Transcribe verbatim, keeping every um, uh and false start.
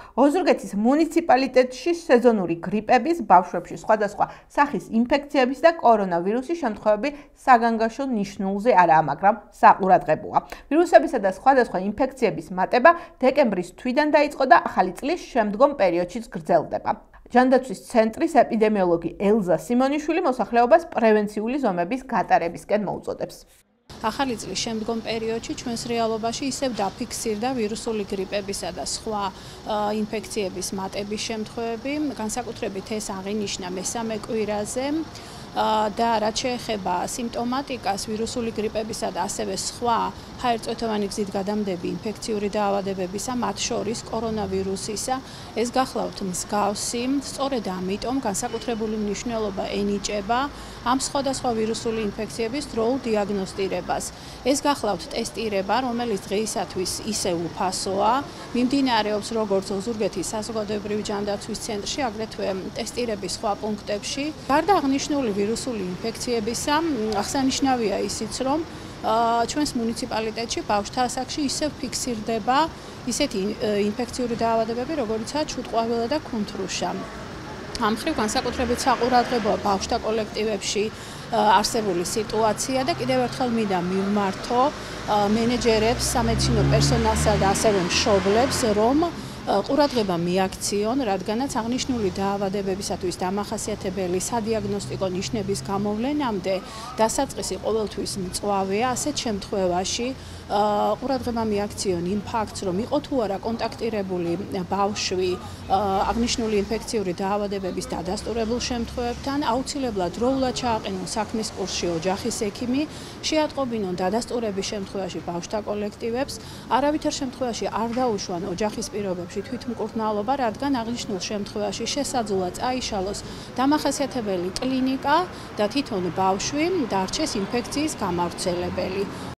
ოზურგეთის მუნიციპალიტეტში სეზონური გრიპების, ბავშვებში სხვადასხვა სახის ინფექციების და კორონავირუსის შემთხვევები საგანგაშო ნიშნულზე არაა, მაგრამ საყურადღებოა. ვირუსებისა და სხვადასხვა ინფექციების მატება დეკემბრის თვიდან დაიწყო და ახალი წლის შემდგომ პერიოდშიც გრძელდება. ჯანდაცვის ცენტრის ეპიდემიოლოგი ელზა სიმონიშვილი მოსახლეობას პრევენციული ზომების გატარებისკენ მოუწოდებს. ახალი წლის შემდგომ პერიოდში ჩვენს რეალობაში ისევ დაფიქსირდა ვირუსული გრიპებისა და სხვა ინფექციების მატების შემთხვევები, განსაკუთრებით ეს აღინიშნა მესამე კვირაზე და რაც შეეხება სიმპტომატიკას ვირუსული გრიპებისა და ასევე სხვა ჰაერწვეთოვანი გზით გადამდები ინფექციური დაავადებებისა, მათ შორის კორონავირუსისა, ეს გახლავთ მსგავსი, სწორედ ამიტომ განსაკუთრებული მნიშვნელობა ენიჭება ამ სხვადასხვა ვირუსული ინფექციების დროულ დიაგნოსტირებას. ეს გახლავთ ტესტირება, რომელიც დღეისათვის ისევ უფასოა, მიმდინარეობს როგორც ოზურგეთის საზოგადოებრივი ჯანდაცვის ცენტრში, აგრეთვე ტესტირების სხვა პუნქტებში. გარდა აღნიშნული ვირუსული ინფექციებისა, აღსანიშნავია ისიც, რომ ჩვენს მუნიციპალიტეტში ბავშვთა ასაკში ისევ ფიქსირდება ისეთი ინფექციური დაავადებები, როგორიცაა ჩუტყვავილა და კუნთრუშა. ამ მხრივ განსაკუთრებით საყურადღებოა ბავშვთა კოლექტივებში არსებული სიტუაცია და კიდევ ერთხელ მინდა მივმართო მენეჯერებს, სამედიცინო პერსონალსა და ასევე მშობლებს, რომ ყურადღება მიაქციონ, რადგანაც აღნიშნული დაავადებებისათვის დამახასიათებელი სადიაგნოსტიკო ნიშნების გამოვლენამდე დასაწყისი ყოველთვის მწვავეა. ასეთ შემთხვევაში ყურადღება მიაქციონ იმ ფაქტს, რომ იყო თუ არა კონტაქტირებული ბავშვი აღნიშნული ინფექციური დაავადებების დადასტურებულ შემთხვევებთან, აუცილებლად დროულად ჩააყენონ საქმის კურსში ოჯახის ექიმი, შეატყობინონ დადასტურების შემთხვევაში ბავშვთა კოლექტივებს, არავითარ შემთხვევაში არ დაუშვან ოჯახის პირობებში თვითმკურნალობა, რადგან აღნიშნულ შემთხვევაში შესაძლოა წაიშალოს დამახასიათებელი კლინიკა და თვითონ ბავშვი დარჩეს ინფექციის გამავრცელებელი.